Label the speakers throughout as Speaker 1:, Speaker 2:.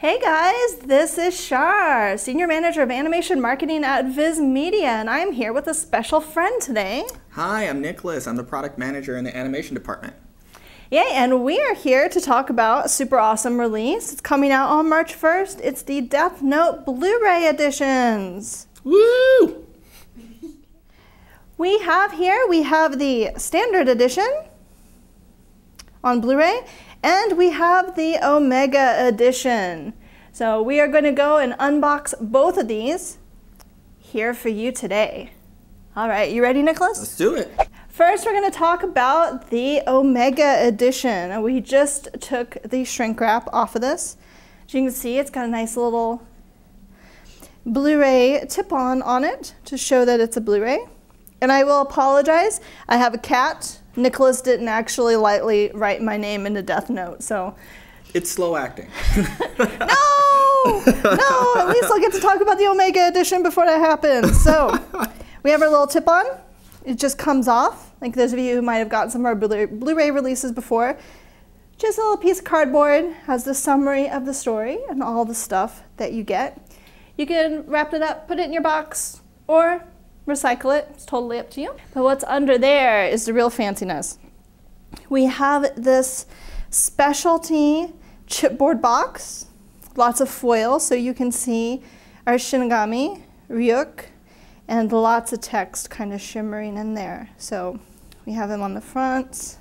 Speaker 1: Hey guys, this is Shar, Senior Manager of Animation Marketing at Viz Media, and I'm here with a special friend today.
Speaker 2: Hi, I'm Nicholas. I'm the Product Manager in the Animation Department.
Speaker 1: Yay, and we are here to talk about a super awesome release. It's coming out on March 1st. It's the Death Note Blu-ray editions.
Speaker 2: Woo!
Speaker 1: We have the Standard Edition on Blu-ray, and we have the Omega Edition. So we are going to go and unbox both of these here for you today. All right, you ready, Nicholas?
Speaker 2: Let's do it.
Speaker 1: First, we're going to talk about the Omega Edition. We just took the shrink wrap off of this. As you can see, it's got a nice little Blu-ray tip-on it to show that it's a Blu-ray. And I will apologize, I have a cat. Nicholas didn't actually lightly write my name in the Death Note, so.
Speaker 2: It's slow acting.
Speaker 1: No! At least I'll get to talk about the Omega Edition before that happens. So, we have our little tip-on. It just comes off. Like those of you who might have gotten some of our Blu-ray releases before. Just a little piece of cardboard, has the summary of the story and all the stuff that you get. You can wrap it up, put it in your box, or recycle it. It's totally up to you. But what's under there is the real fanciness. We have this specialty chipboard box, lots of foil so you can see our shinigami, Ryuk, and lots of text kind of shimmering in there. So we have them on the front,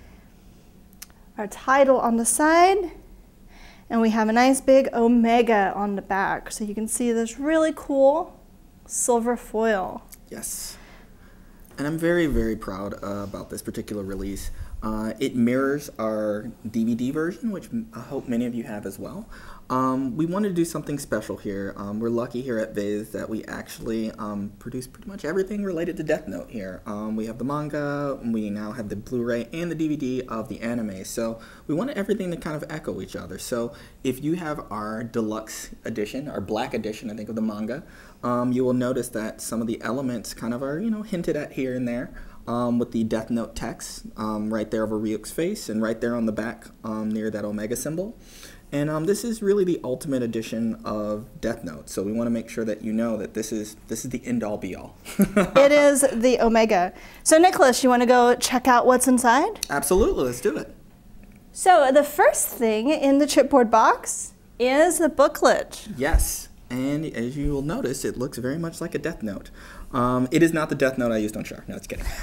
Speaker 1: our title on the side, and we have a nice big Omega on the back. So you can see this really cool silver foil.
Speaker 2: Yes. And I'm very, very proud about this particular release. It mirrors our DVD version, which I hope many of you have as well. We wanted to do something special here. We're lucky here at Viz that we actually produce pretty much everything related to Death Note here. We have the manga, we now have the Blu-ray and the DVD of the anime. So we wanted everything to kind of echo each other. So if you have our deluxe edition, our black edition, I think, of the manga, you will notice that some of the elements kind of are, hinted at here and there. With the Death Note text right there over Ryuk's face and right there on the back near that Omega symbol. And this is really the ultimate edition of Death Note, so we want to make sure that you know that this is the end-all be-all.
Speaker 1: It is the Omega. So Nicholas, you want to go check out what's inside?
Speaker 2: Absolutely, let's do it.
Speaker 1: So the first thing in the chipboard box is the booklet.
Speaker 2: Yes, and as you will notice, it looks very much like a Death Note. It is not the Death Note I used on Shar. No, it's kidding.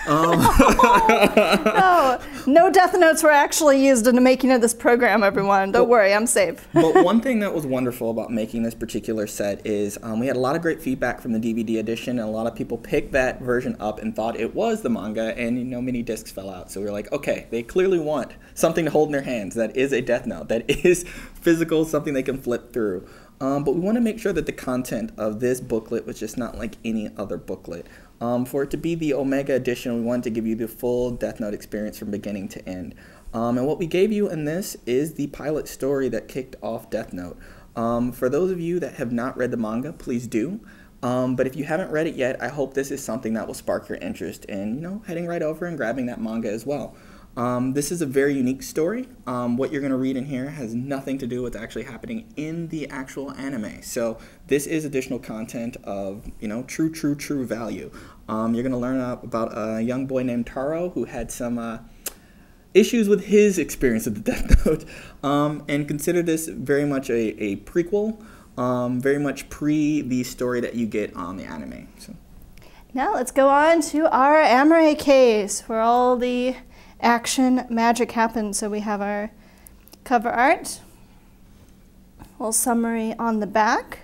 Speaker 1: No Death Notes were actually used in the making of this program, everyone. Don't worry, I'm safe.
Speaker 2: But one thing that was wonderful about making this particular set is we had a lot of great feedback from the DVD edition, and a lot of people picked that version up and thought it was the manga, and many discs fell out. So we were like, okay, they clearly want something to hold in their hands that is a Death Note, that is physical, something they can flip through. But we want to make sure that the content of this booklet was just not like any other booklet. For it to be the Omega edition, we wanted to give you the full Death Note experience from beginning to end. And what we gave you in this is the pilot story that kicked off Death Note. For those of you that have not read the manga, please do. But if you haven't read it yet, I hope this is something that will spark your interest in, heading right over and grabbing that manga as well. This is a very unique story. What you're going to read in here has nothing to do with what's actually happening in the actual anime. So this is additional content of, true value. You're going to learn about a young boy named Taro who had some issues with his experience of the Death Note. And consider this very much a prequel, very much pre the story that you get on the anime. So.
Speaker 1: Now let's go on to our Amore case, where all the action magic happens. So we have our cover art, a little summary on the back,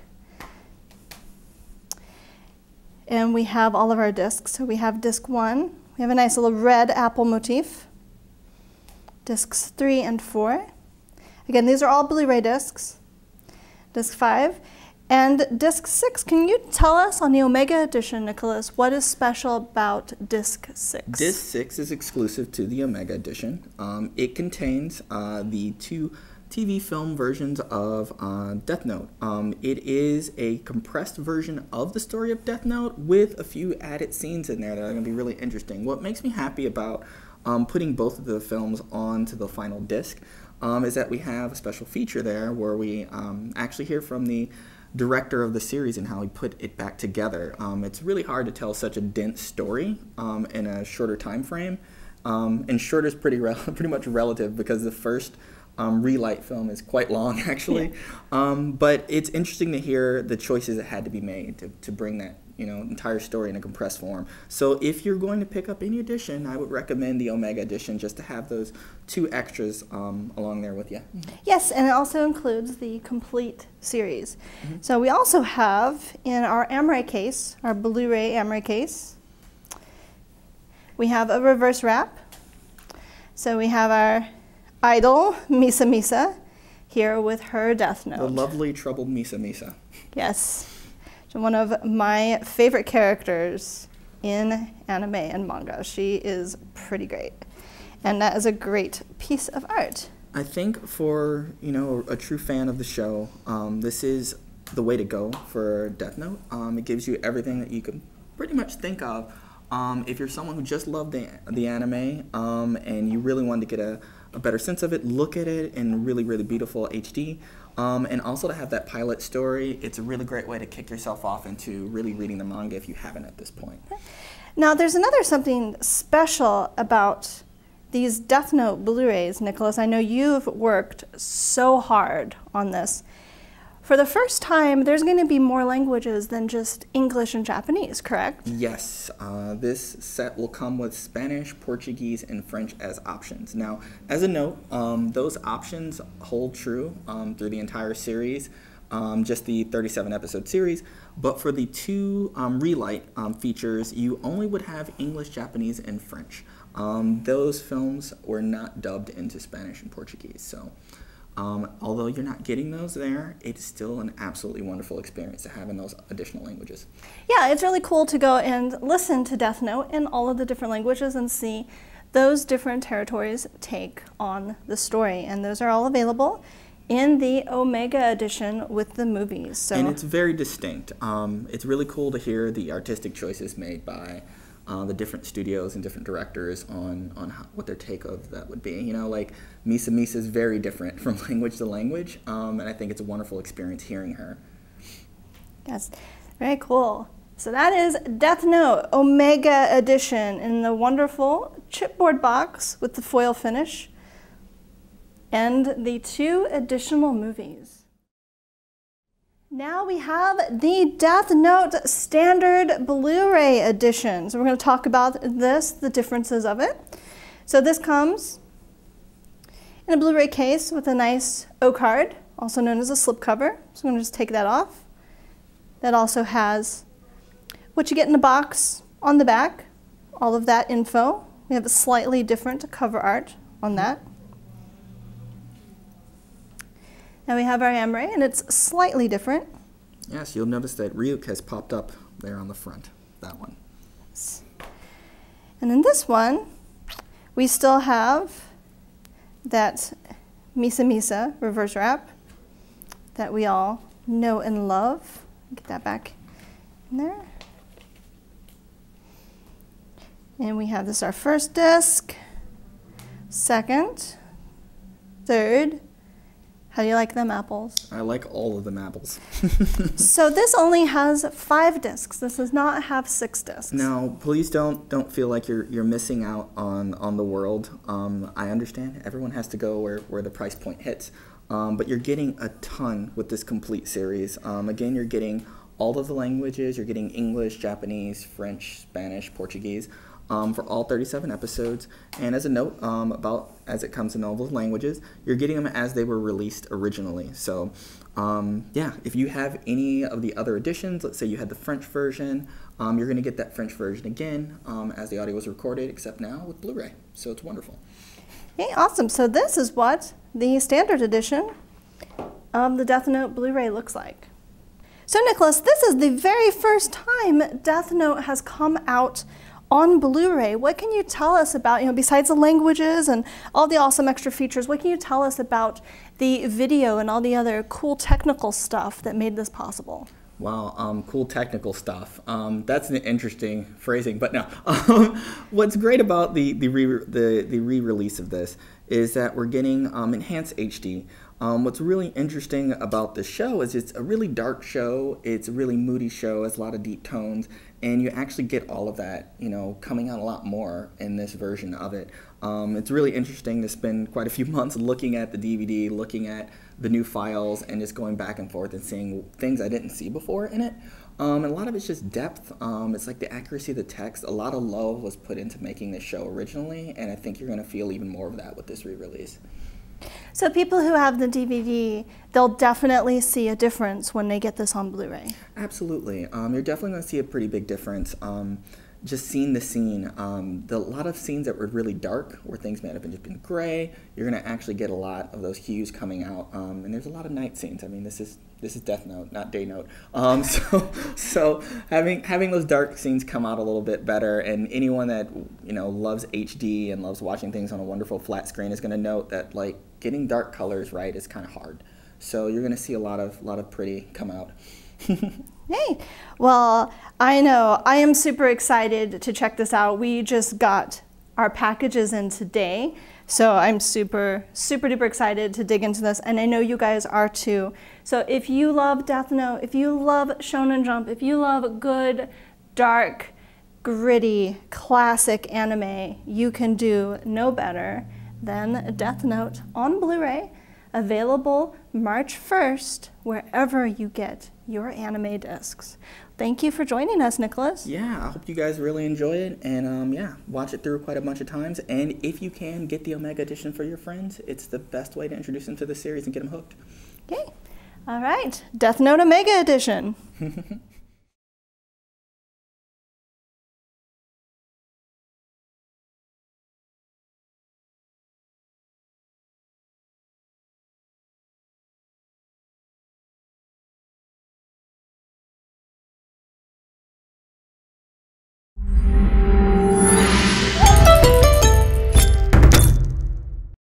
Speaker 1: and we have all of our discs. So we have disc 1, we have a nice little red apple motif. Discs 3 and 4. Again, these are all Blu-ray discs. Disc 5. And disc 6, can you tell us on the Omega edition, Nicholas, what is special about disc 6?
Speaker 2: Disc 6 is exclusive to the Omega edition. It contains the 2 TV film versions of Death Note. It is a compressed version of the story of Death Note with a few added scenes in there that are going to be really interesting. What makes me happy about putting both of the films onto the final disc is that we have a special feature there where we actually hear from the director of the series and how he put it back together. It's really hard to tell such a dense story in a shorter time frame, and short is pretty much relative because the first Relight film is quite long actually, but it's interesting to hear the choices that had to be made to bring that entire story in a compressed form. So if you're going to pick up any edition, I would recommend the Omega edition just to have those 2 extras along there with you.
Speaker 1: Yes, and it also includes the complete series. So we also have in our Amaray case, our Blu-ray Amaray case, we have a reverse wrap. So we have our idol, Misa Misa, here with her Death Note.
Speaker 2: The lovely troubled Misa Misa.
Speaker 1: Yes. One of my favorite characters in anime and manga. She is pretty great. And that is a great piece of art.
Speaker 2: I think for, a true fan of the show, this is the way to go for Death Note. It gives you everything that you can pretty much think of. If you're someone who just loved the anime and you really wanted to get a better sense of it, look at it in really, really beautiful HD. And also to have that pilot story, it's a really great way to kick yourself off into really reading the manga if you haven't at this point.
Speaker 1: Now, there's something special about these Death Note Blu-rays, Nicholas. I know you've worked so hard on this. For the first time, there's going to be more languages than just English and Japanese, correct?
Speaker 2: Yes. This set will come with Spanish, Portuguese, and French as options. Now, as a note, those options hold true through the entire series, just the 37-episode series. But for the 2 Relight features, you only would have English, Japanese, and French. Those films were not dubbed into Spanish and Portuguese, so... although you're not getting those there, it's still an absolutely wonderful experience to have in those additional languages.
Speaker 1: Yeah, it's really cool to go and listen to Death Note in all of the different languages and see those different territories take on the story. And those are all available in the Omega edition with the movies. So. And
Speaker 2: it's very distinct. It's really cool to hear the artistic choices made by the different studios and different directors on what their take of that would be. Like Misa Misa is very different from language to language, and I think it's a wonderful experience hearing her.
Speaker 1: Yes, very cool. So that is Death Note Omega Edition in the wonderful chipboard box with the foil finish and the 2 additional movies. Now we have the Death Note Standard Blu-ray Edition. So we're going to talk about this, the differences of it. So this comes in a Blu-ray case with a nice O-card, also known as a slipcover. So I'm going to just take that off. That also has what you get in a box on the back, all of that info. We have a slightly different cover art on that. Now we have our Amaray, and it's slightly different.
Speaker 2: Yes, you'll notice that Ryuk has popped up there on the front, that one.
Speaker 1: Yes. And in this one, we still have that Misa Misa reverse wrap that we all know and love. Get that back in there. And we have this our first disc, second, third. How do you like them apples?
Speaker 2: I like all of them apples.
Speaker 1: So this only has 5 discs. This does not have 6 discs.
Speaker 2: No, please don't feel like you're missing out on the world. I understand everyone has to go where the price point hits, but you're getting a ton with this complete series. Again, you're getting all of the languages. You're getting English, Japanese, French, Spanish, Portuguese. For all 37 episodes. And as a note, about as it comes in all those languages, you're getting them as they were released originally. So yeah, if you have any of the other editions, let's say you had the French version, you're going to get that French version again as the audio was recorded, except now with Blu-ray. So it's wonderful.
Speaker 1: Hey, awesome. So this is what the standard edition of the Death Note Blu-ray looks like. So Nicholas, this is the very first time Death Note has come out on Blu-ray. What can you tell us about, besides the languages and all the awesome extra features, what can you tell us about the video and all the other cool technical stuff that made this possible?
Speaker 2: Wow, cool technical stuff. That's an interesting phrasing, but no. What's great about the re-release of this is that we're getting enhanced HD. What's really interesting about the show is it's a really dark show. It's a really moody show. It's a lot of deep tones, and you actually get all of that, coming out a lot more in this version of it. It's really interesting to spend quite a few months looking at the DVD, looking at the new files, and just going back and forth and seeing things I didn't see before in it. And a lot of it's just depth. It's like the accuracy of the text. A lot of love was put into making this show originally, and I think you're going to feel even more of that with this re-release.
Speaker 1: So people who have the DVD, they'll definitely see a difference when they get this on Blu-ray.
Speaker 2: Absolutely. You're definitely going to see a pretty big difference. Just seeing the scene, a lot of scenes that were really dark, where things may have just been gray, you're going to actually get a lot of those hues coming out. And there's a lot of night scenes. I mean, this is Death Note, not Day Note. So having those dark scenes come out a little bit better, and anyone that loves HD and loves watching things on a wonderful flat screen is going to note that getting dark colors right is kind of hard. So you're going to see a lot of pretty come out.
Speaker 1: Hey, well, I know I am super excited to check this out. We just got our packages in today, so I'm super duper excited to dig into this, and I know you guys are too. So if you love Death Note, if you love Shonen Jump, if you love good, dark, gritty, classic anime, you can do no better than Death Note on Blu-ray, available March 1st, wherever you get your anime discs. Thank you for joining us, Nicholas.
Speaker 2: Yeah, I hope you guys really enjoy it, and watch it through quite a bunch of times. And if you can, get the Omega Edition for your friends. It's the best way to introduce them to the series and get them hooked.
Speaker 1: Okay, all right, Death Note Omega Edition.